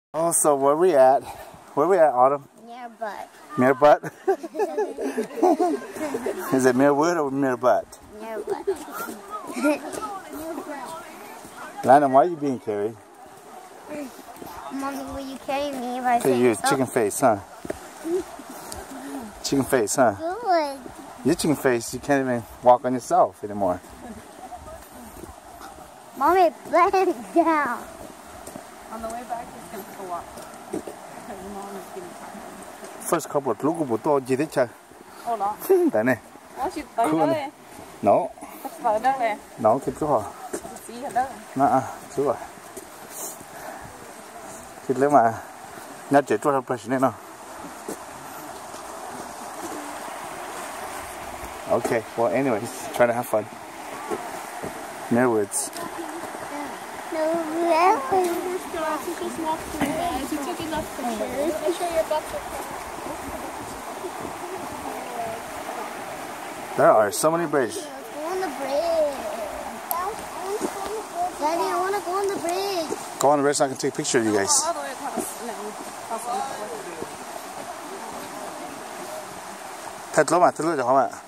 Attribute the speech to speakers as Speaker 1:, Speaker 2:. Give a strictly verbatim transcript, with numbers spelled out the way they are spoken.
Speaker 1: Oh, so where we at? Where we at, Autumn?
Speaker 2: Near butt.
Speaker 1: Near butt? Is it Mirwood or Near butt?
Speaker 2: Near butt.
Speaker 1: Landon, why are you being carried?
Speaker 2: Mommy, will you carry me if I
Speaker 1: Hey,
Speaker 2: say
Speaker 1: you
Speaker 2: so?
Speaker 1: chicken face, huh? Chicken face, huh?
Speaker 2: Good.
Speaker 1: You're chicken face, you can't even walk on yourself anymore.
Speaker 2: Mommy, bend down.
Speaker 3: On the way back, he's going to go up. Because mom is getting tired.
Speaker 1: First couple of look at what you did.
Speaker 3: Oh, no.
Speaker 1: Đấy này.
Speaker 3: Ủa, chị tới đó đi.
Speaker 1: No.
Speaker 3: Tất tới đó nè.
Speaker 1: No, kịp rồi.
Speaker 3: Chị ở đó.
Speaker 1: Nè, chú rồi. Kịp lấy mà. Nhớ chế cho brush này nào. Okay, well anyways, try to have fun. Mirwoods.
Speaker 2: No, really.
Speaker 1: There are so many bridges.
Speaker 2: Go on the bridge. Daddy, I want to go on the bridge.
Speaker 1: Go on the bridge so I can take a picture of you guys.
Speaker 3: All the way across. No.
Speaker 1: Thật lắm à, thật lắm à.